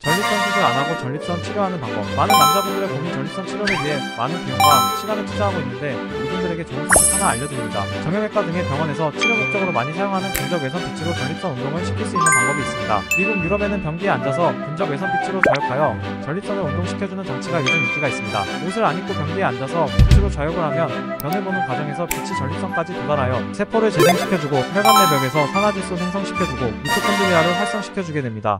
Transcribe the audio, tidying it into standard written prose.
전립선 수술 안하고 전립선 치료하는 방법. 많은 남자분들의 고민 전립선 치료를 위해 많은 비용과 시간을 투자하고 있는데 이분들에게 좋은 소식 하나 알려드립니다. 정형외과 등의 병원에서 치료 목적으로 많이 사용하는 근적 외선 피치로 전립선 운동을 시킬 수 있는 방법이 있습니다. 미국, 유럽에는 변기에 앉아서 근적 외선 피치로 저역하여 전립선을 운동시켜주는 장치가 요즘 인기가 있습니다. 옷을 안 입고 변기에 앉아서 피치로 저역을 하면 변을 보는 과정에서 빛이 전립선까지 도달하여 세포를 재생시켜주고 혈관 내벽에서 산화질소 생성시켜주고 미토콘드리아를 활성시켜주게 됩니다.